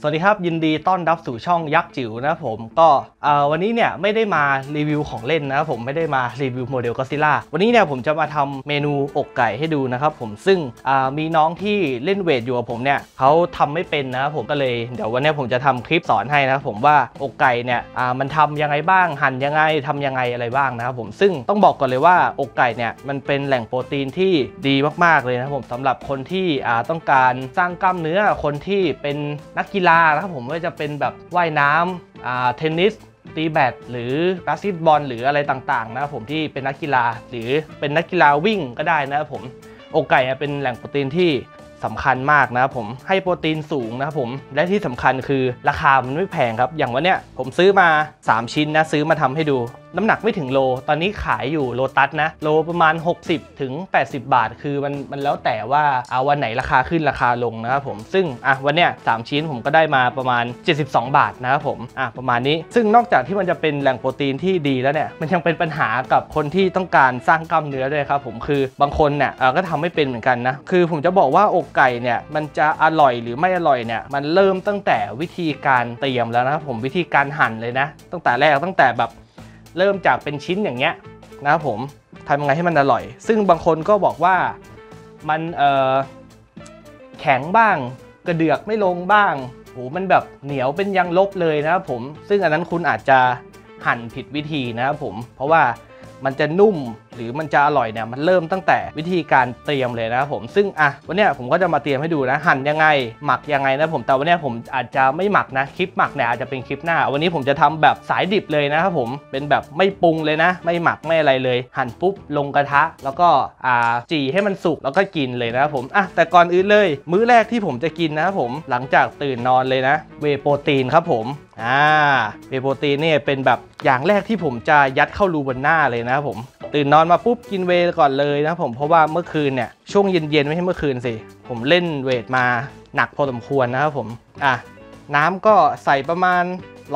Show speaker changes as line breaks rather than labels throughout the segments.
สวัสดีครับยินดีต้อนรับสู่ช่องยักษ์จิ๋วนะครับผมก็วันนี้เนี่ยไม่ได้มารีวิวของเล่นนะครับผมไม่ได้มารีวิวโมเดลก็อดซิลล่าวันนี้เนี่ยผมจะมาทำเมนูอกไก่ให้ดูนะครับผมซึ่งมีน้องที่เล่นเวทอยู่กับผมเนี่ยเขาทำไม่เป็นนะครับผมก็เลยเดี๋ยววันนี้ผมจะทำคลิปสอนให้นะครับผมว่าอกไก่เนี่ยมันทำยังไงบ้างหั่นยังไงทำยังไงอะไรบ้างนะครับผมซึ่งต้องบอกก่อนเลยว่าอกไก่เนี่ยมันเป็นแหล่งโปรตีนที่ดีมากๆเลยนะครับผมสำหรับคนที่ต้องการสร้างกล้ามเนื้อคนที่เป็นนักกีฬานะครับผมว่าจะเป็นแบบว่ายน้ำเทนนิสตีแบดหรือบาสเกตบอลหรืออะไรต่างๆนะครับผมที่เป็นนักกีฬาหรือเป็นนักกีฬาวิ่งก็ได้นะครับผมอกไก่เป็นแหล่งโปรตีนที่สำคัญมากนะครับผมให้โปรตีนสูงนะครับผมและที่สำคัญคือราคามันไม่แพงครับอย่างวันเนี้ยผมซื้อมา3ชิ้นนะซื้อมาทำให้ดูน้ำหนักไม่ถึงโลตอนนี้ขายอยู่โลตัสนะโลประมาณ60 ถึง 80 บาทคือมันแล้วแต่ว่าวันไหนราคาขึ้นราคาลงนะครับผมซึ่งวันเนี้ย3ชิ้นผมก็ได้มาประมาณ72 บาทนะครับผมประมาณนี้ซึ่งนอกจากที่มันจะเป็นแหล่งโปรตีนที่ดีแล้วเนี่ยมันยังเป็นปัญหากับคนที่ต้องการสร้างกล้ามเนื้อด้วยครับผมคือบางคนเนี่ยก็ทำไม่เป็นเหมือนกันนะคือผมจะบอกว่าอกไก่เนี่ยมันจะอร่อยหรือไม่อร่อยเนี่ยมันเริ่มตั้งแต่วิธีการเตรียมแล้วนะครับผมวิธีการหั่นเลยนะตั้งแต่แรกตั้งแต่แบบเริ่มจากเป็นชิ้นอย่างเงี้ยนะครับผมทำยังไงให้มันอร่อยซึ่งบางคนก็บอกว่ามันแข็งบ้างกระเดือกไม่ลงบ้างโหมันแบบเหนียวเป็นยางลบเลยนะครับผมซึ่งอันนั้นคุณอาจจะหั่นผิดวิธีนะครับผมเพราะว่ามันจะนุ่มหรือมันจะอร่อยเนี่ยมันเริ่มตั้งแต่วิธีการเตรียมเลยนะครับผมซึ่งวันนี้ผมก็จะมาเตรียมให้ดูนะหั่นยังไงหมักยังไงนะผมแต่วันนี้ผมอาจจะไม่หมักนะคลิปหมักเนี่ยอาจจะเป็นคลิปหน้าวันนี้ผมจะทำแบบสายดิบเลยนะครับผมเป็นแบบไม่ปรุงเลยนะไม่หมักไม่อะไรเลยหั่นปุ๊บลงกระทะแล้วก็จี่ให้มันสุกแล้วก็กินเลยนะครับผมแต่ก่อนอื่นเลยมื้อแรกที่ผมจะกินนะครับผมหลังจากตื่นนอนเลยนะเวย์โปรตีนครับผมเวย์โปรตีนเนี่ยเป็นแบบอย่างแรกที่ผมจะยัดเข้ารูบนหน้าเลยนะครับผมตื่นนอนมาปุ๊บกินเวย์ก่อนเลยนะผมเพราะว่าเมื่อคืนเนี่ยช่วงเย็นๆไม่ใช่เมื่อคืนสิผมเล่นเวทมาหนักพอสมควรนะครับผมน้ำก็ใส่ประมาณ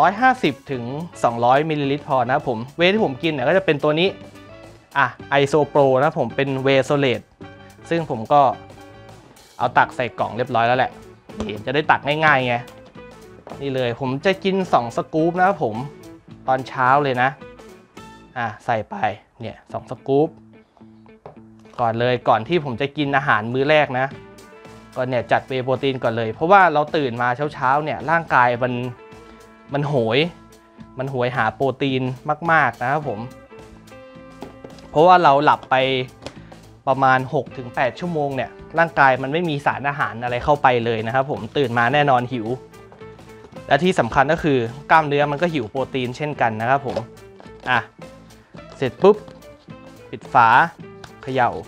150 ถึง 200 มิลลิลิตรพอนะครับผมเวย์ที่ผมกินเนี่ยก็จะเป็นตัวนี้ไอโซโปรนะผมเป็นเวย์โซเลตซึ่งผมก็เอาตักใส่กล่องเรียบร้อยแล้วแหละจะได้ตักง่ายๆไงนี่เลยผมจะกิน2สกู๊ปนะครับผมตอนเช้าเลยนะใส่ไปเนี่ย2สกู๊ปก่อนเลยก่อนที่ผมจะกินอาหารมื้อแรกนะก็เนี่ยจัดเวย์โปรตีนก่อนเลยเพราะว่าเราตื่นมาเช้าเนี่ยร่างกายมันโหยหาโปรตีนมากๆนะครับผมเพราะว่าเราหลับไปประมาณ 6-8 ชั่วโมงเนี่ยร่างกายมันไม่มีสารอาหารอะไรเข้าไปเลยนะครับผมตื่นมาแน่นอนหิวและที่สำคัญก็คือกล้ามเนื้อมันก็หิวโปรตีนเช่นกันนะครับผมเสร็จปุ๊บปิดฝาเขย่า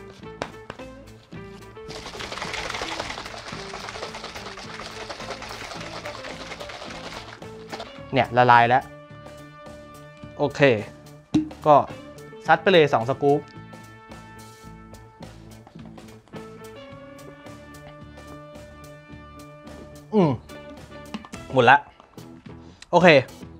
เนี่ยละลายแล้วโอเคก็ซัดไปเลย2สกู๊ปหมดละโอเค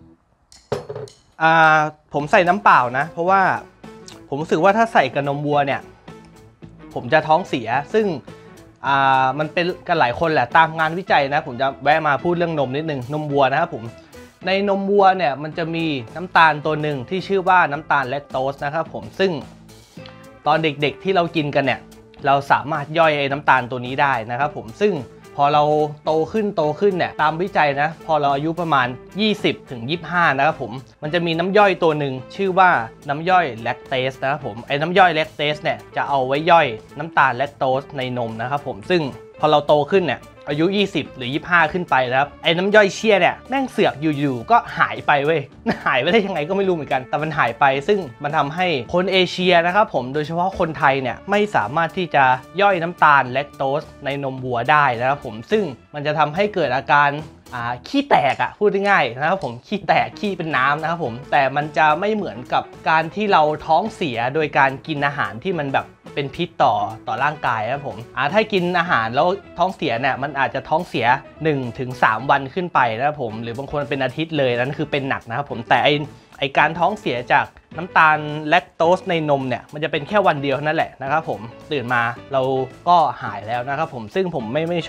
ผมใส่น้ำเปล่านะเพราะว่าผมรู้สึกว่าถ้าใส่กับนมวัวเนี่ยผมจะท้องเสียซึ่งมันเป็นกันหลายคนแหละตามงานวิจัยนะผมจะแวะมาพูดเรื่องนมนิดนึงนมวัวนะครับผมในนมวัวเนี่ยมันจะมีน้ำตาลตัวหนึ่งที่ชื่อว่าน้ำตาลแลคโตสนะครับผมซึ่งตอนเด็กๆที่เรากินกันเนี่ยเราสามารถย่อยไอ้น้ำตาลตัวนี้ได้นะครับผมซึ่งพอเราโตขึ้นเนี่ยตามวิจัยนะพอเราอายุประมาณ20 ถึง 25นะครับผมมันจะมีน้ำย่อยตัวหนึ่งชื่อว่าน้ำย่อยแลคเตสนะครับผมไอ้น้ำย่อยแลคเตสเนี่ยจะเอาไว้ย่อยน้ำตาลแลคโตสในนมนะครับผมซึ่งพอเราโตขึ้นเนี่ยอายุ20 หรือ 25ขึ้นไปนะครับไอ้น้ำย่อยเชี่ยเนี่ยแม่งเสือกอยู่ๆก็หายไปเว้ยหายไปได้ยังไงก็ไม่รู้เหมือนกันแต่มันหายไปซึ่งมันทำให้คนเอเชียนะครับผมโดยเฉพาะคนไทยเนี่ยไม่สามารถที่จะย่อยน้ำตาลแลคโตสในนมวัวได้นะครับผมซึ่งมันจะทำให้เกิดอาการขี้แตกพูดง่ายๆนะครับผมขี้แตกขี้เป็นน้ำนะครับผมแต่มันจะไม่เหมือนกับการที่เราท้องเสียโดยการกินอาหารที่มันแบบเป็นพิษต่อร่างกายนะครับผมถ้ากินอาหารแล้วท้องเสียเนี่ยมันอาจจะท้องเสีย 1-3 วันขึ้นไปนะครับผมหรือบางคนเป็นอาทิตย์เลยนั่นคือเป็นหนักนะครับผมแต่ไอการท้องเสียจากน้ำตาลแลคโตสในนมเนี่ยมันจะเป็นแค่วันเดียวนั่นแหละนะครับผมตื่นมาเราก็หายแล้วนะครับผมซึ่งผมไม่ชอบ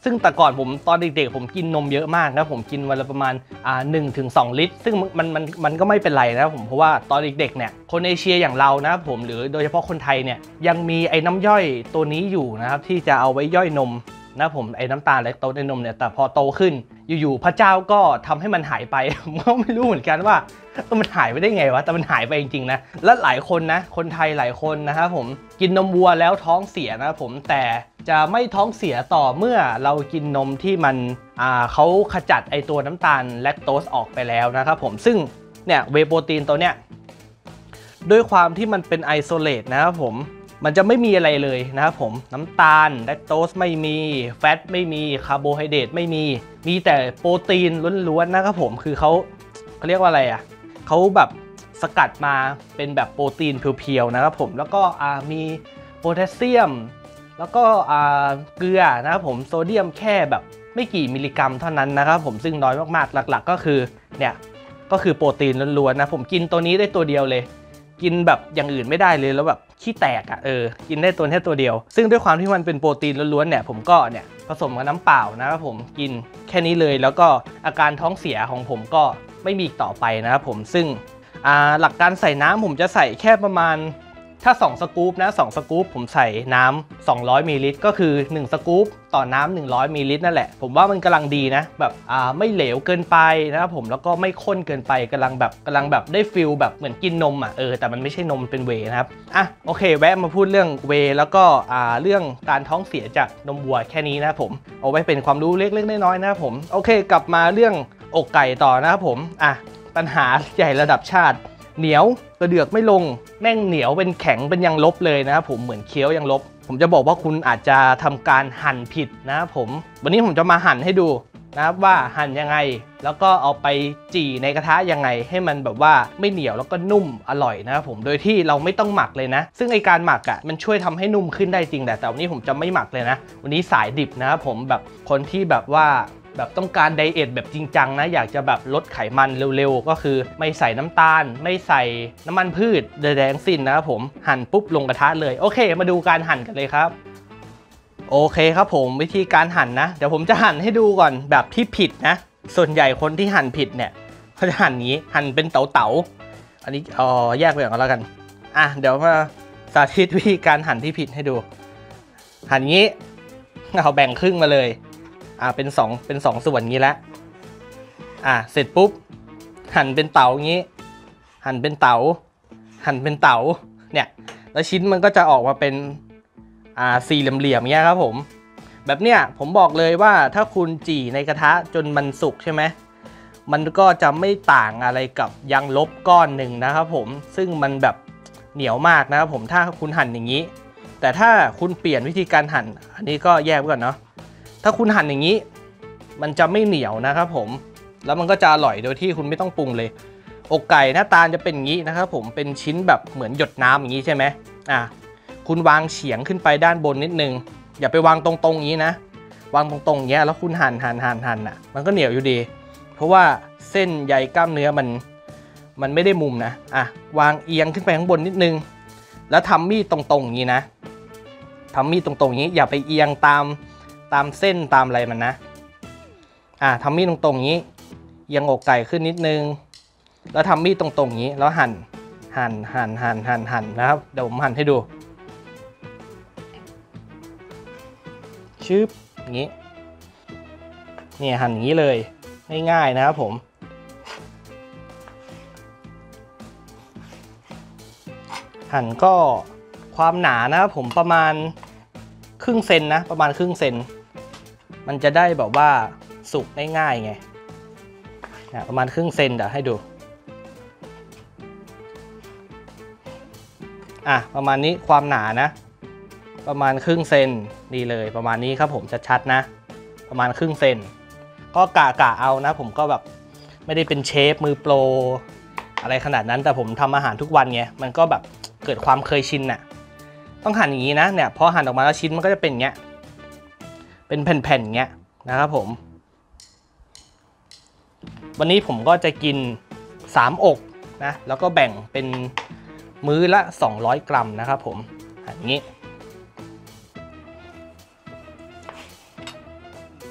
ซึ่งแต่ก่อนผมตอนเด็กๆผมกินนมเยอะมากนะผมกินวันละประมาณ1 ถึง 2 ลิตรซึ่งมันก็ไม่เป็นไรนะผมเพราะว่าตอนเด็กๆเนี่ยคนเอเชียอย่างเรานะผมหรือโดยเฉพาะคนไทยเนี่ยยังมีไอ้น้ำย่อยตัวนี้อยู่นะครับที่จะเอาไว้ย่อยนมนะผมไอ้น้ำตาลแลคโตสในนมเนี่ยแต่พอโตขึ้นอยู่ๆพระเจ้าก็ทำให้มันหายไป ผมก็ไม่รู้เหมือนกันว่ามันหายไปได้ไงวะแต่มันหายไปจริงๆนะและหลายคนนะคนไทยหลายคนนะครับผมกินนมวัวแล้วท้องเสียนะครับผมแต่จะไม่ท้องเสียต่อเมื่อเรากินนมที่มันเขาขจัดไอตัวน้ำตาลแลคโตสออกไปแล้วนะครับผมซึ่งเนี่ยเวย์โปรตีนตัวเนี้ยด้วยความที่มันเป็นไอโซเลตนะครับผมมันจะไม่มีอะไรเลยนะครับผมน้ำตาลแลคโตสไม่มีแฟตไม่มีคาร์โบไฮเดรตไม่มีแต่โปรตีนล้วนๆนะครับผมคือเขาเรียกว่าอะไรอ่ะเขาแบบสกัดมาเป็นแบบโปรตีนเพียวๆนะครับผมแล้วก็มีโพแทสเซียมแล้วก็เกลือนะครับผมโซเดียมแค่แบบไม่กี่มิลลิกรัมเท่านั้นนะครับผมซึ่งน้อยมากๆหลักๆก็คือเนี่ยก็คือโปรตีนล้วนๆนะผมกินตัวนี้ได้ตัวเดียวเลยกินแบบอย่างอื่นไม่ได้เลยแล้วแบบขี้แตกกินได้ตัวแค่ตัวเดียวซึ่งด้วยความที่มันเป็นโปรตีนล้วนๆเนี่ยผมก็เนี่ยผสมกับน้ำเปล่านะครับผมกินแค่นี้เลยแล้วก็อาการท้องเสียของผมก็ไม่มีอีกต่อไปนะครับผมซึ่งหลักการใส่น้ำผมจะใส่แค่ประมาณถ้า2 สกู๊ปนะ2 สกู๊ปผมใส่น้ำ200 มิลลิลิตรก็คือ1 สกู๊ปต่อน้ำ100 มิลลิลิตรนั่นแหละผมว่ามันกำลังดีนะแบบไม่เหลวเกินไปนะครับผมแล้วก็ไม่ข้นเกินไปกำลังแบบได้ฟิลแบบเหมือนกินนมแต่มันไม่ใช่นมเป็นเวย์นะครับโอเคแวะมาพูดเรื่องเวย์แล้วก็เรื่องการท้องเสียจากนมวัวแค่นี้นะผมเอาไว้เป็นความรู้เล็กๆน้อยๆนะครับผมโอเคกลับมาเรื่องอกไก่ต่อนะครับผมปัญหาใหญ่ระดับชาติเหนียวกระเดือกไม่ลงแม่งเหนียวเป็นแข็งเป็นยังลบเลยนะครับผมเหมือนเคี้ยวยังลบผมจะบอกว่าคุณอาจจะทำการหั่นผิดนะครับผมวันนี้ผมจะมาหั่นให้ดูนะครับว่าหั่นยังไงแล้วก็เอาไปจี่ในกระทะยังไงให้มันแบบว่าไม่เหนียวแล้วก็นุ่มอร่อยนะครับผมโดยที่เราไม่ต้องหมักเลยนะซึ่งไอการหมักมันช่วยทำให้นุ่มขึ้นได้จริงแต่วันนี้ผมจะไม่หมักเลยนะวันนี้สายดิบนะครับผมแบบคนที่แบบว่าแบบต้องการไดเอทแบบจริงจังนะอยากจะแบบลดไขมันเร็วๆก็คือไม่ใส่น้ำตาลไม่ใส่น้ำมันพืชใดๆทั้งสิ้นนะครับผมหั่นปุ๊บลงกระทะเลยโอเคมาดูการหั่นกันเลยครับโอเคครับผมวิธีการหั่นนะเดี๋ยวผมจะหั่นให้ดูก่อนแบบที่ผิดนะส่วนใหญ่คนที่หั่นผิดเนี่ยเขาจะหั่นนี้หั่นเป็นเต๋าๆอันนี้แยกไปก่อนแล้วกันเดี๋ยวมาสาธิตวิธีการหั่นที่ผิดให้ดูหั่นงี้เอาแบ่งครึ่งมาเลยเป็นสองส่วนงี้แล้วเสร็จปุ๊บหั่นเป็นเต๋างี้หั่นเป็นเต๋าเนี่ยแล้วชิ้นมันก็จะออกมาเป็นสี่เหลี่ยมๆเงี้ยครับผมแบบเนี้ยผมบอกเลยว่าถ้าคุณจี่ในกระทะจนมันสุกใช่ไหมมันก็จะไม่ต่างอะไรกับยางลบก้อนหนึ่งนะครับผมซึ่งมันแบบเหนียวมากนะครับผมถ้าคุณหั่นอย่างนี้แต่ถ้าคุณเปลี่ยนวิธีการหั่นอันนี้ก็แยกไว้ก่อนเนาะถ้าคุณหั่นอย่างนี้มันจะไม่เหนียวนะครับผมแล้วมันก็จะอร่อยโดยที่คุณไม่ต้องปรุงเลยอกไก่หน้าตาจะเป็นอย่างนี้นะครับผมเป็นชิ้นแบบเหมือนหยดน้ำอย่างนี้ใช่ไหมคุณวางเฉียงขึ้นไปด้านบนนิดนึงอย่าไปวางตรงๆอย่างนี้นะวางตรงๆอย่างเงี้ยแล้วคุณหั่นมันก็เหนียวอยู่ดีเพราะว่าเส้นใยกล้ามเนื้อมันไม่ได้มุมนะวางเอียงขึ้นไปข้างบนนิดนึงแล้วทำมีดตรงๆอย่างนี้นะทำมีดตรงๆอย่างนี้อย่าไปเอียงตามเส้นตามอะไรมันนะทำมีดตรงๆอย่างนี้เอียงอกไก่ขึ้นนิดนึงแล้วทำมีดตรงๆอย่างนี้แล้วหั่นนะครับเดี๋ยวผมหั่นให้ดูชึบอย่างนี้เนี่ยหั่นอย่างนี้เลยง่ายๆนะครับผมหั่นก็ความหนานะครับผมประมาณครึ่งเซนนะประมาณครึ่งเซนมันจะได้แบบว่าสุกได้ง่ายไงประมาณครึ่งเซนเดี๋ยวให้ดูประมาณนี้ความหนานะประมาณครึ่งเซนดีเลยประมาณนี้ครับผมชัดๆนะประมาณครึ่งเซนก็กะเอานะผมก็แบบไม่ได้เป็นเชฟมือโปรอะไรขนาดนั้นแต่ผมทำอาหารทุกวันไงมันก็แบบเกิดความเคยชินน่ะต้องหั่นอย่างนี้นะเนี่ยพอหั่นออกมาแล้วชิ้นมันก็จะเป็นอย่างเงี้ยเป็นแผ่นๆอย่างเงี้ยนะครับผมวันนี้ผมก็จะกิน3 อกนะแล้วก็แบ่งเป็นมื้อละ200 กรัมนะครับผมอย่างนี้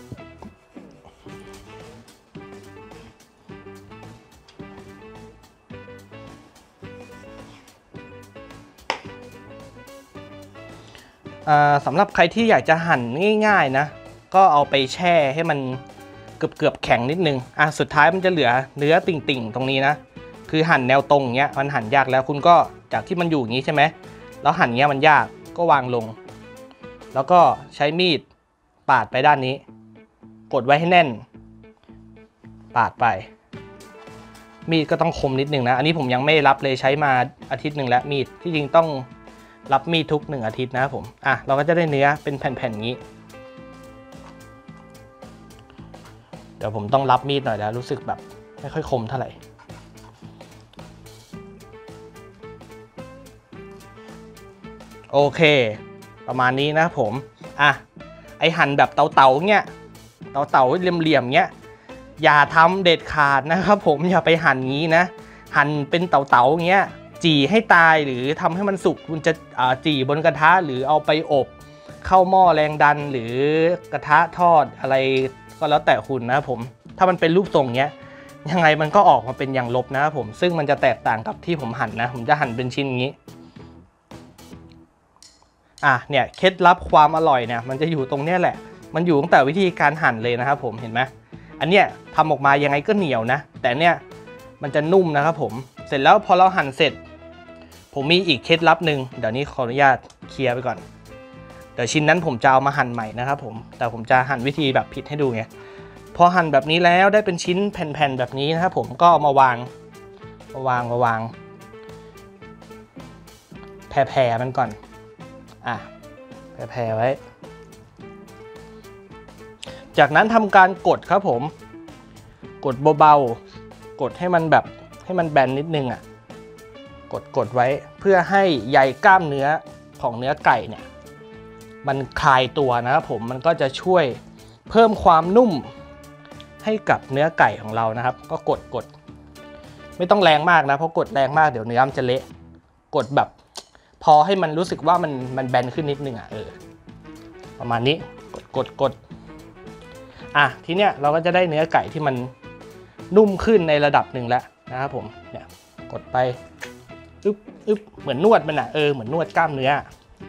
สำหรับใครที่อยากจะหั่นง่ายๆนะก็เอาไปแช่ให้มันเกือบแข็งนิดนึงสุดท้ายมันจะเหลือเนื้อติ่งๆตรงนี้นะคือหั่นแนวตรงเงี้ยมันหั่นยากแล้วคุณก็จากที่มันอยู่อย่างนี้ใช่ไหมแล้วหั่นเงี้ยมันยากก็วางลงแล้วก็ใช้มีดปาดไปด้านนี้กดไว้ให้แน่นปาดไปมีดก็ต้องคมนิดนึงนะอันนี้ผมยังไม่รับเลยใช้มาอาทิตย์หนึ่งแล้วมีดที่จริงต้องรับมีดทุก1 อาทิตย์นะครับผมเราก็จะได้เนื้อเป็นแผ่นๆอย่างนี้เดี๋ยวผมต้องรับมีดหน่อยแล้วรู้สึกแบบไม่ค่อยคมเท่าไหร่โอเคประมาณนี้นะผมไอหั่นแบบเตาเงี้ยเตาเหลี่ยมๆเงี้ยอย่าทำเด็ดขาดนะครับผมอย่าไปหั่นงี้นะหั่นเป็นเตาเงี้ยจี่ให้ตายหรือทำให้มันสุกคุณจะจี่บนกระทะหรือเอาไปอบเข้าหม้อแรงดันหรือกระทะทอดอะไรก็แล้วแต่คุณนะผมถ้ามันเป็นรูปทรงเงี้ยยังไงมันก็ออกมาเป็นอย่างลบนะครับผมซึ่งมันจะแตกต่างกับที่ผมหั่นนะผมจะหั่นเป็นชิ้นอย่างนี้เนี่ยเคล็ดลับความอร่อยเนี่ยมันจะอยู่ตรงเนี้ยแหละมันอยู่ตั้งแต่วิธีการหั่นเลยนะครับผมเห็นไหมอันเนี้ยทำออกมายังไงก็เหนียวนะแต่เนี่ยมันจะนุ่มนะครับผมเสร็จแล้วพอเราหั่นเสร็จผมมีอีกเคล็ดลับหนึ่งเดี๋ยวนี้ขออนุญาตเคลียร์ไปก่อนเดี๋ยวชิ้นนั้นผมจะเอามาหั่นใหม่นะครับผมแต่ผมจะหั่นวิธีแบบผิดให้ดูไงพอหั่นแบบนี้แล้วได้เป็นชิ้นแผ่นๆแบบนี้นะครับผมก็มาวางแผ่ๆมันก่อนแผ่ไว้จากนั้นทำการกดครับผมกดเบาๆกดให้มันแบบให้มันแบนนิดนึงกดไว้เพื่อให้ใยกล้ามเนื้อของเนื้อไก่เนี่ยมันคลายตัวนะครับผมมันก็จะช่วยเพิ่มความนุ่มให้กับเนื้อไก่ของเรานะครับก็กดไม่ต้องแรงมากนะเพราะกดแรงมากเดี๋ยวเนื้อมันจะเละกดแบบพอให้มันรู้สึกว่ามันแบนขึ้นนิดนึงประมาณนี้กดทีเนี้ยเราก็จะได้เนื้อไก่ที่มันนุ่มขึ้นในระดับหนึ่งแล้วนะครับผมเนี่ยกดไปอึ๊บเหมือนนวดมันเหมือนนวดกล้ามเนื้อ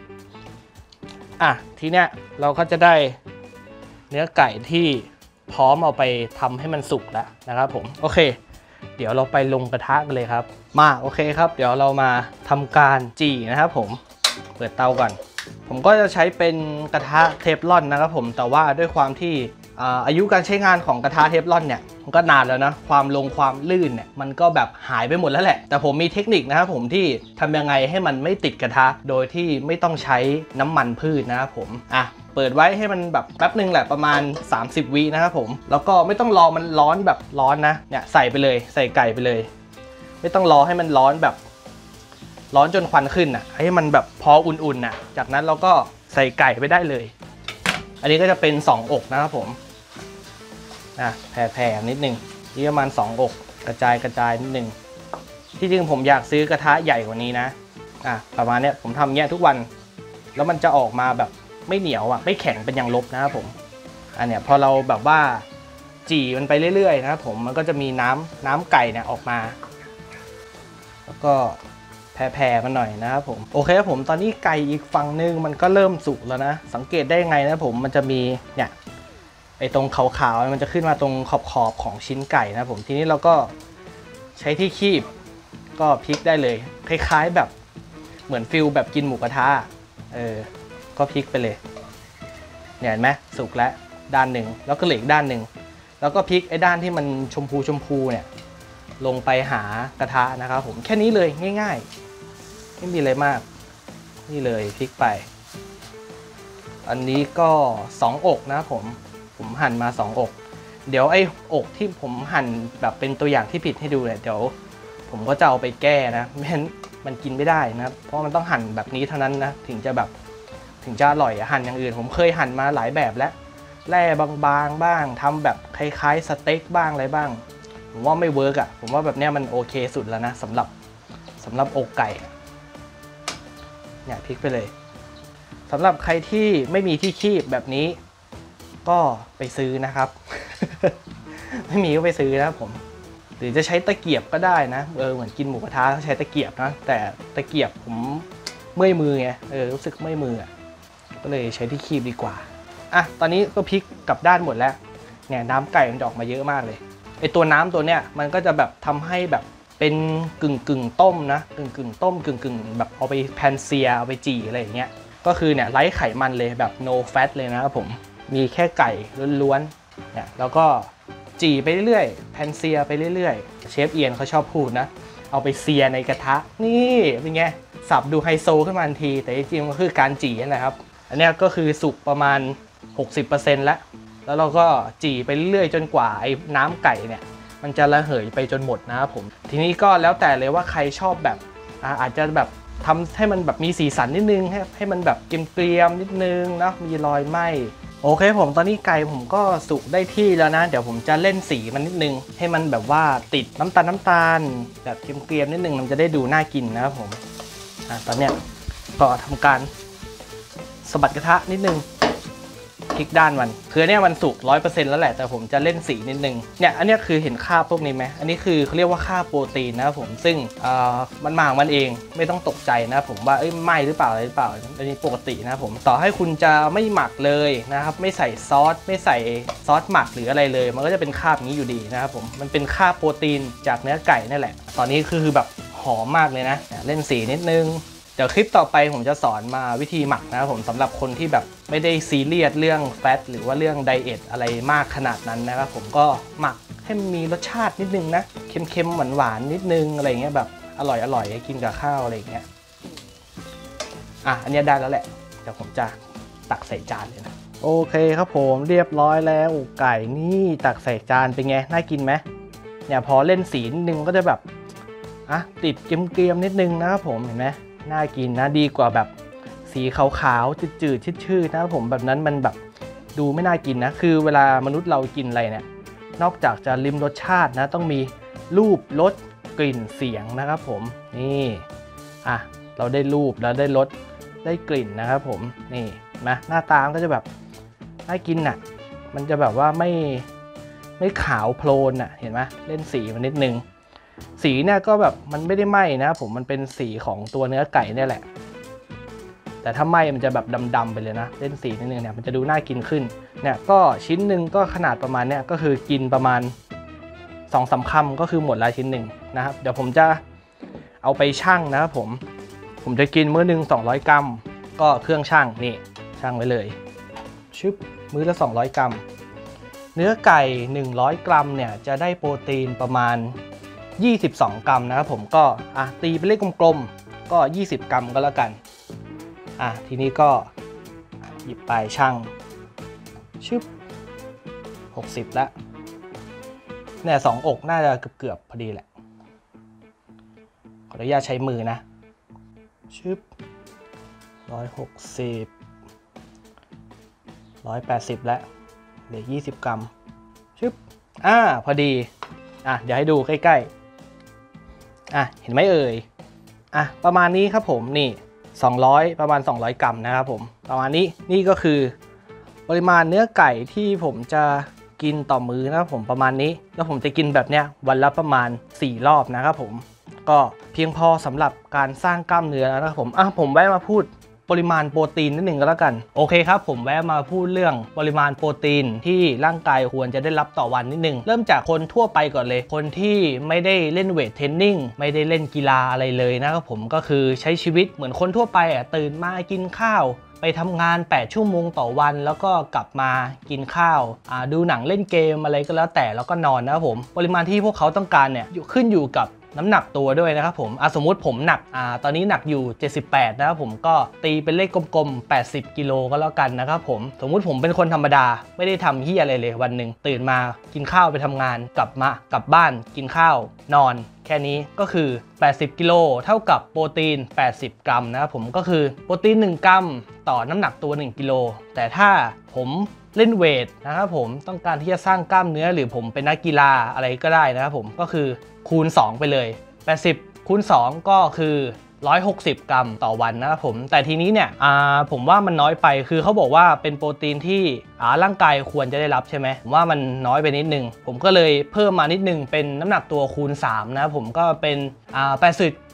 ทีเนี้ยเราก็จะได้เนื้อไก่ที่พร้อมเอาไปทำให้มันสุกแล้วนะครับผมโอเคเดี๋ยวเราไปลงกระทะกันเลยครับโอเคครับเดี๋ยวเรามาทำการจี่นะครับผมเปิดเตาก่อนผมก็จะใช้เป็นกระทะเทฟลอนนะครับผมแต่ว่าด้วยความที่อายุการใช้งานของกระทะเทฟลอนเนี่ยมันก็นานแล้วนะความลื่นเนี่ยมันก็แบบหายไปหมดแล้วแหละแต่ผมมีเทคนิคนะครับผมที่ทำยังไงให้มันไม่ติดกระทะโดยที่ไม่ต้องใช้น้ำมันพืชนะครับผมเปิดไว้ให้มันแบบแป๊บนึงแหละประมาณ30 วินะครับผมแล้วก็ไม่ต้องรอมันร้อนแบบร้อนนะเนี่ยใส่ไปเลยใส่ไก่ไปเลยไม่ต้องรอให้มันร้อนแบบร้อนจนควันขึ้นให้มันแบบพออุ่นๆจากนั้นเราก็ใส่ไก่ไปได้เลยอันนี้ก็จะเป็น2 อกนะครับผมแผ่นิดนึงนี่ประมาณ2 อกกระจายนิดนึงที่จริงผมอยากซื้อกระทะใหญ่กว่านี้นะประมาณนี้ผมทำเงี้ยทุกวันแล้วมันจะออกมาแบบไม่เหนียวไม่แข็งเป็นอย่างลบนะครับผมเนี้ยพอเราแบบว่าจี่มันไปเรื่อยๆนะครับผมมันก็จะมีน้ำไก่เนี่ยออกมาแล้วก็แผ่มันหน่อยนะครับผมโอเคครับผมตอนนี้ไก่อีกฝั่งนึงมันก็เริ่มสุกแล้วนะสังเกตได้ยังไงนะผมมันจะมีเนี่ยไอ้ตรงขาวๆมันจะขึ้นมาตรงขอบของชิ้นไก่นะผมทีนี้เราก็ใช้ที่คีบก็พลิกได้เลยคล้ายๆแบบเหมือนฟิลแบบกินหมูกระทะก็พลิกไปเลยเนี่ยเห็นไหมสุกแล้วด้านหนึ่งแล้วก็เหลืออีกด้านหนึ่งแล้วก็พลิกไอ้ด้านที่มันชมพูเนี่ยลงไปหากระทะนะครับผมแค่นี้เลยง่ายๆไม่มีอะไรมากนี่เลยพลิกไปอันนี้ก็2 อกนะผมหั่นมา2 อกเดี๋ยวไอ้อกที่ผมหั่นแบบเป็นตัวอย่างที่ผิดให้ดูเนี่ยเดี๋ยวผมก็จะเอาไปแก้นะไม่งั้นมันกินไม่ได้นะครับเพราะมันต้องหั่นแบบนี้เท่านั้นนะถึงจะอร่อยหั่นอย่างอื่นผมเคยหั่นมาหลายแบบแล้วแร่บางๆบ้างทำแบบคล้ายๆสเต็กบ้างอะไรบ้างผมว่าไม่เวิร์กผมว่าแบบเนี้ยมันโอเคสุดแล้วนะสำหรับอกไก่เนี่ยพลิกไปเลยสำหรับใครที่ไม่มีที่คีบแบบนี้ก็ไปซื้อนะครับ ไม่มีก็ไปซื้อนะผมหรือจะใช้ตะเกียบก็ได้นะเหมือนกินหมูกระทะใช้ตะเกียบนะแต่ตะเกียบผมเมื่อยมือไงรู้สึกเมื่อยมือก็เลยใช้ที่คีบดีกว่าอ่ะตอนนี้ก็พลิกกลับด้านหมดแล้วเนี่ยน้ำไก่มันจะออกมาเยอะมากเลยไอตัวน้ำตัวเนี้ยมันก็จะแบบทำให้แบบเป็นกึ่งต้มนะกึ่งต้มกึ่งแบบเอาไปแพนเซียเอาไปจี่อะไรอย่างเงี้ยก็คือเนี่ยไร้ไขมันเลยแบบ no fat เลยนะครับผมมีแค่ไก่ล้วนๆเนี่ยแล้วก็จี่ไปเรื่อยๆแพนเซียไปเรื่อยๆเชฟเอียนเขาชอบพูดนะเอาไปเซียในกระทะนี่เป็นไงสับดูไฮโซขึ้นมาทันทีแต่จริงๆก็คือการจี่นั่นแหละครับอันนี้ก็คือสุกประมาณ 60% แล้วเราก็จี่ไปเรื่อยๆจนกว่าไอ้น้ำไก่เนี่ยมันจะระเหยไปจนหมดนะครับผมทีนี้ก็แล้วแต่เลยว่าใครชอบแบบอาจจะแบบทำให้มันแบบมีสีสันนิดนึงให้มันแบบเกรียมๆนิดนึงนะมีรอยไหม้โอเคผมตอนนี้ไก่ผมก็สุกได้ที่แล้วนะเดี๋ยวผมจะเล่นสีมันนิดนึงให้มันแบบว่าติดน้ำตาลแบบเกรียมๆนิดนึงมันจะได้ดูน่ากินนะครับผมตอนเนี้ยก็ทำการสะบัดกระทะนิดนึงพลิกด้านมันคือเนี่ยมันสุก 100% แล้วแหละแต่ผมจะเล่นสีนิดนึงเนี่ยอันนี้คือเห็นคราบพวกนี้ไหมอันนี้คือเขาเรียกว่าคราบโปรตีนนะครับผมซึ่งมันมาของมันเองไม่ต้องตกใจนะผมว่าไหม้หรือเปล่าอะไรหรือเปล่าอันนี้ปกตินะผมต่อให้คุณจะไม่หมักเลยนะครับไม่ใส่ซอสไม่ใส่ซอสหมักหรืออะไรเลยมันก็จะเป็นคราบนี้อยู่ดีนะครับผมมันเป็นคราบโปรตีนจากเนื้อไก่นั่นแหละตอนนี้คือแบบหอมมากเลยนะเล่นสีนิดนึงเดี๋ยวคลิปต่อไปผมจะสอนมาวิธีหมักนะครับผมสำหรับคนที่แบบไม่ได้ซีเรียสเรื่องแฟตหรือว่าเรื่องไดเอทอะไรมากขนาดนั้นนะครับผมก็หมักให้มันมีรสชาตินิดนึงนะเค็มๆหวานๆนิดนึงอะไรเงี้ยแบบอร่อยกินกับข้าวอะไรเงี้ยอันนี้ได้แล้วแหละเดี๋ยวผมจะตักใส่จานเลยนะโอเคครับผมเรียบร้อยแล้วไก่นี่ตักใส่จานเป็นไงน่ากินไหมเนี่ยพอเล่นสีนิดนึงก็จะแบบติดเกรียมๆนิดนึงนะครับผมเห็นไหมน่ากินนะดีกว่าแบบสีขาวๆจืดๆชืดๆนะครับผมแบบนั้นมันแบบดูไม่น่ากินนะคือเวลามนุษย์เรากินอะไรเนี่ยนอกจากจะลิ้มรสชาตินะต้องมีรูปรสกลิ่นเสียงนะครับผมนี่เราได้รูปแล้วได้รสได้กลิ่นนะครับผมนี่นะหน้าตาก็จะแบบน่ากินน่ะมันจะแบบว่าไม่ขาวโพลนน่ะเห็นไหมเล่นสีมันนิดนึงสีเนี่ยก็แบบมันไม่ได้ไหม้นะผมมันเป็นสีของตัวเนื้อไก่เนี่ยแหละแต่ถ้าไหม้มันจะแบบดำๆไปเลยนะเล่นสีนิดนึงเนี่ยมันจะดูน่ากินขึ้นเนี่ยก็ชิ้นหนึ่งก็ขนาดประมาณเนี้ยก็คือกินประมาณ 2-3 คำก็คือหมดแล้วชิ้นหนึ่งนะครับเดี๋ยวผมจะเอาไปชั่งนะครับผมจะกินมื้อหนึ่ง200 กรัมก็เครื่องชั่งนี่ชั่งไว้เลยมื้อละ200 กรัมเนื้อไก่100 กรัมเนี่ยจะได้โปรตีนประมาณ22 กรัมนะครับผมก็ตีเป็นเลขกลมๆก็20 กรัมก็แล้วกันทีนี้ก็หยิบไปชั่ง60แล้วเนี่ย2 อกน่าจะเกือบพอดีแหละขออนุญาตใช้มือนะ160 180แล้วเหลือ20 กรัมพอดีเดี๋ยวให้ดูใกล้ๆเห็นไหมเอ่ยประมาณนี้ครับผมนี่200ประมาณ200 กรัมนะครับผมประมาณนี้นี่ก็คือปริมาณเนื้อไก่ที่ผมจะกินต่อมื้อนะครับผมประมาณนี้แล้วผมจะกินแบบเนี้ยวันละประมาณ4 รอบนะครับผมก็เพียงพอสำหรับการสร้างกล้ามเนื้อนะครับผมผมแวะมาพูดปริมาณโปรตีนนิดหนึ่งก็แล้วกันโอเคครับผมแวะมาพูดเรื่องปริมาณโปรตีนที่ร่างกายควรจะได้รับต่อวันนิดหนึ่งเริ่มจากคนทั่วไปก่อนเลยคนที่ไม่ได้เล่นเวทเทรนนิ่งไม่ได้เล่นกีฬาอะไรเลยนะครับผมก็คือใช้ชีวิตเหมือนคนทั่วไปตื่นมากินข้าวไปทำงาน8 ชั่วโมงต่อวันแล้วก็กลับมากินข้าวดูหนังเล่นเกมอะไรก็แล้วแต่แล้วก็นอนนะครับผมปริมาณที่พวกเขาต้องการเนี่ยขึ้นอยู่กับน้ำหนักตัวด้วยนะครับผมสมมุติผมหนักตอนนี้หนักอยู่78นะครับผมก็ตีเป็นเลขกลมๆ80 กิโลก็แล้วกันนะครับผมสมมุติผมเป็นคนธรรมดาไม่ได้ทำเหี้ยอะไรเลยวันหนึ่งตื่นมากินข้าวไปทำงานกลับบ้านกินข้าวนอนแค่นี้ก็คือ80 กิโลเท่ากับโปรตีน80 กรัมนะครับผมก็คือโปรตีน1 กรัมต่อน้ำหนักตัว1 กิโลแต่ถ้าผมเล่นเวทนะครับผมต้องการที่จะสร้างกล้ามเนื้อหรือผมเป็นนักกีฬาอะไรก็ได้นะครับผมก็คือคูณ2ไปเลย80คูณ2ก็คือ160 กรัมต่อวันนะครับผมแต่ทีนี้เนี่ยผมว่ามันน้อยไปคือเขาบอกว่าเป็นโปรตีนที่ร่างกายควรจะได้รับใช่ไหมผมว่ามันน้อยไปนิดนึงผมก็เลยเพิ่มมานิดนึงเป็นน้ำหนักตัวคูณ3นะครับผมก็เป็น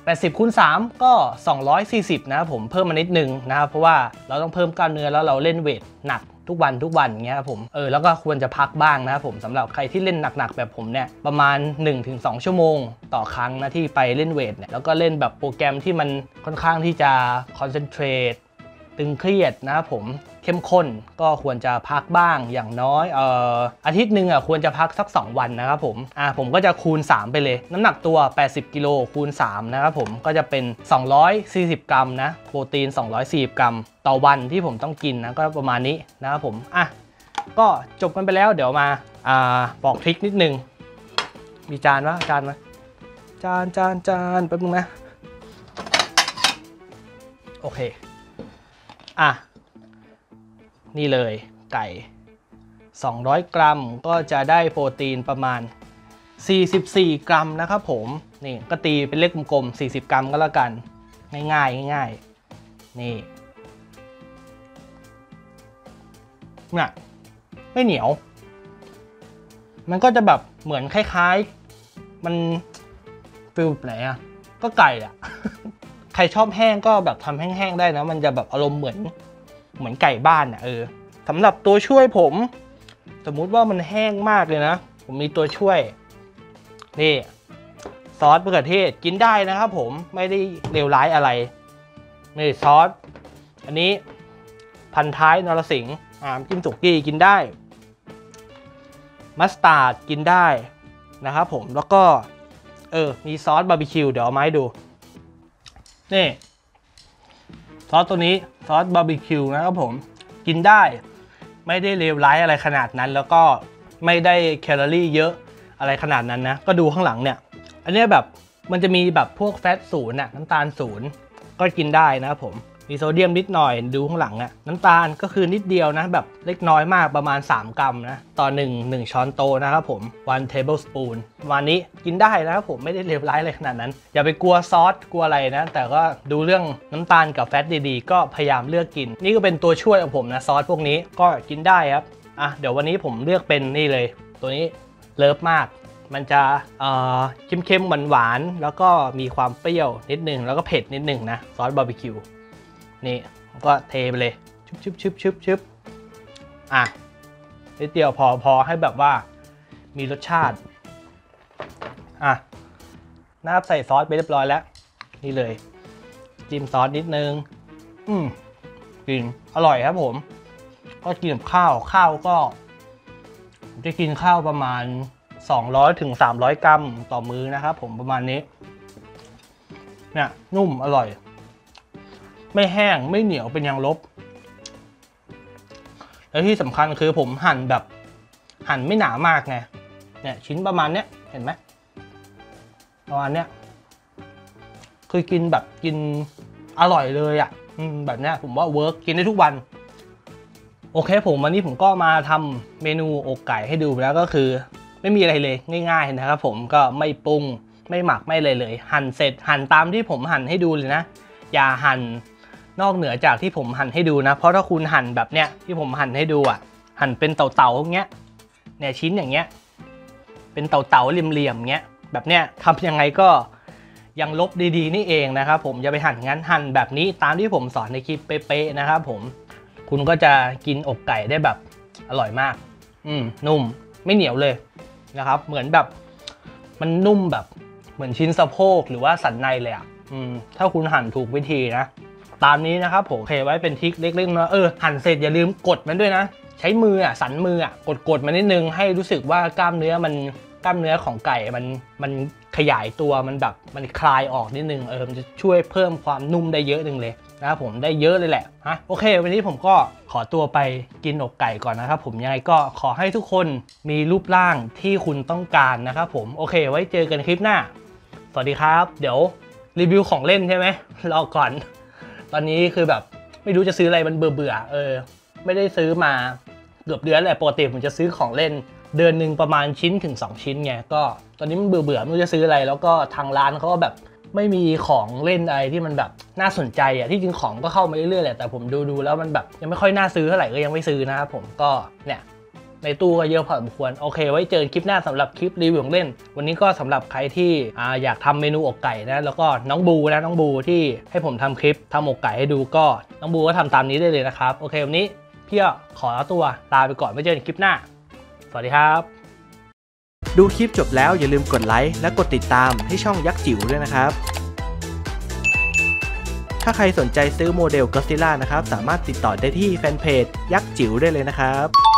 80คูณ3ก็240นะครับผมเพิ่มมานิดนึงนะครับเพราะว่าเราต้องเพิ่มกล้ามเนื้อแล้วเราเล่นเวทหนักทุกวันอย่างเงี้ยครับผมแล้วก็ควรจะพักบ้างนะครับผมสำหรับใครที่เล่นหนักๆแบบผมเนี่ยประมาณ 1-2 ชั่วโมงต่อครั้งนะที่ไปเล่นเวทเนี่ยแล้วก็เล่นแบบโปรแกรมที่มันค่อนข้างที่จะคอนเซนเทรตตึงเครียดนะครับผมเข้มข้นก็ควรจะพักบ้างอย่างน้อยอาทิตย์หนึ่งควรจะพักสัก2วันนะครับผมก็จะคูณ3ไปเลยน้ำหนักตัว80กิโลคูณ3นะครับผมก็จะเป็น240กรัมนะโปรตีน240กรัมต่อวันที่ผมต้องกินนะก็ประมาณนี้นะครับผมก็จบกันไปแล้วเดี๋ยวมาบอกทริคนิดนึงมีจานไหมจานแป๊บนึงนะโอเคนี่เลยไก่200กรัมก็จะได้โปรตีนประมาณ44กรัมนะครับผมนี่ก็ตีเป็นเลขกลมๆ40กรัมก็แล้วกันง่ายนี่เนี่ยไม่เหนียวมันก็จะแบบเหมือนคล้ายๆมันฟิลไหนก็ไก่ใครชอบแห้งก็แบบทำแห้งๆได้นะมันจะแบบอารมณ์เหมือนไก่บ้านสำหรับตัวช่วยผมสมมุติว่ามันแห้งมากเลยนะผมมีตัวช่วยนี่ซอสมะเขือเทศกินได้นะครับผมไม่ได้เลวร้ายอะไรนี่ซอสอันนี้พันท้ายนรสิงห์จิ้มสุกี้กินได้มัสตาร์ดกินได้นะครับผมแล้วก็มีซอสบาร์บีคิวเดี๋ยวเอามาให้ดูนี่ซอสตัวนี้ซอสบาร์บีคิวนะครับผมกินได้ไม่ได้เลวร้ายอะไรขนาดนั้นแล้วก็ไม่ได้แคลอรี่เยอะอะไรขนาดนั้นนะก็ดูข้างหลังเนี่ยอันนี้แบบมันจะมีแบบพวกแฟต0น้ำตาล0ก็กินได้นะครับผมมีโซเดียมนิดหน่อยดูข้างหลังน้ำตาลก็คือนิดเดียวนะแบบเล็กน้อยมากประมาณ3กรัมนะต่อ1ช้อนโต๊ะนะครับผม1 tablespoon ประมาณนี้กินได้นะครับผมไม่ได้เลวร้ายอะไรขนาดนั้นอย่าไปกลัวซอสกลัวอะไรนะแต่ก็ดูเรื่องน้ำตาลกับแฟตดีๆก็พยายามเลือกกินนี่ก็เป็นตัวช่วยของผมนะซอสพวกนี้ก็กินได้ครับเดี๋ยววันนี้ผมเลือกเป็นนี่เลยตัวนี้เลิฟมากมันจะเค็มๆหวานๆแล้วก็มีความเปรี้ยวนิดนึงแล้วก็เผ็ดนิดนึงนะซอสบาร์บีคิวนี่ก็เทไปเลยชุบนิดเดียวพอให้แบบว่ามีรสชาตินะครับใส่ซอสไปเรียบร้อยแล้วนี่เลยจิ้มซอสนิดนึงกินอร่อยครับผมก็กินกับข้าวก็จะกินข้าวประมาณ200-300 กรัมต่อมื้อนะครับผมประมาณนี้เนี่ยนุ่มอร่อยไม่แห้งไม่เหนียวเป็นยางลบและที่สำคัญคือผมหั่นไม่หนามากไงเนี่ยชิ้นประมาณเนี้ยเห็นไหมประมาณเนี้ยคือกินแบบกินอร่อยเลยแบบเนี้ยผมว่าเวิร์กกินได้ทุกวันโอเคผมวันนี้ผมก็มาทำเมนูอกไก่ให้ดูแล้วก็คือไม่มีอะไรเลยง่ายๆนะครับผมก็ไม่ปรุงไม่หมักไม่เลยหั่นเสร็จหั่นตามที่ผมหั่นให้ดูเลยนะอย่าหั่นนอกเหนือจากที่ผมหั่นให้ดูนะเพราะถ้าคุณหั่นแบบเนี้ยที่ผมหั่นให้ดูหั่นเป็นเต่าๆอย่างเงี้ยเนี่ยชิ้นอย่างเงี้ยเป็นเต่าๆเหลี่ยมๆเงี้ยแบบเนี้ยทำยังไงก็ยังลบดีๆนี่เองนะครับผมอย่าไปหั่นงั้นหั่นแบบนี้ตามที่ผมสอนในคลิปเป๊ะๆนะครับผมคุณก็จะกินอกไก่ได้แบบอร่อยมากนุ่มไม่เหนียวเลยนะครับเหมือนแบบมันนุ่มแบบเหมือนชิ้นสะโพกหรือว่าสันในเลยถ้าคุณหั่นถูกวิธีนะตามนี้นะครับผมโอเคไว้เป็นทริคเล็กๆนะหั่นเสร็จอย่าลืมกดมันด้วยนะใช้มือสันมือกดมันนิดนึงให้รู้สึกว่ากล้ามเนื้อของไก่มันขยายตัวมันแบบมันคลายออกนิดนึงมันจะช่วยเพิ่มความนุ่มได้เยอะนึงเลยนะครับผมได้เยอะเลยแหละโอเควันนี้ผมก็ขอตัวไปกินอกไก่ก่อนนะครับผมยังไงก็ขอให้ทุกคนมีรูปร่างที่คุณต้องการนะครับผมโอเคไว้เจอกันคลิปหน้าสวัสดีครับเดี๋ยวรีวิวของเล่นใช่ไหมรอก่อนตอนนี้คือแบบไม่รู้จะซื้ออะไรมันเบื่อไม่ได้ซื้อมาเกือบเดือนแหละปกติผมจะซื้อของเล่นเดือนหนึ่งประมาณชิ้นถึง2ชิ้นไงก็ตอนนี้มันเบื่อไม่รู้จะซื้ออะไรแล้วก็ทางร้านเขาก็แบบไม่มีของเล่นอะไรที่มันแบบน่าสนใจที่จริงของก็เข้ามาเรื่อยๆแหละแต่ผมดูแล้วมันแบบยังไม่ค่อยน่าซื้อเท่าไหร่ก็ยังไม่ซื้อนะครับผมก็เนี่ยในตู้ก็เยอะพอสมควรโอเคไว้เจอคลิปหน้าสำหรับคลิปรีวิวของเล่นวันนี้ก็สำหรับใครที่อยากทำเมนูอกไก่นะแล้วก็น้องบูที่ให้ผมทำคลิปทำอกไก่ให้ดูก็น้องบูก็ทำตามนี้ได้เลยนะครับโอเควันนี้พี่ขอตัวลาไปก่อนไว้เจอกันคลิปหน้าสวัสดีครับดูคลิปจบแล้วอย่าลืมกดไลค์และกดติดตามให้ช่องยักษ์จิ๋วด้วยนะครับถ้าใครสนใจซื้อโมเดลก็อดซิลล่านะครับสามารถติดต่อได้ที่แฟนเพจยักษ์จิ๋วได้เลยนะครับ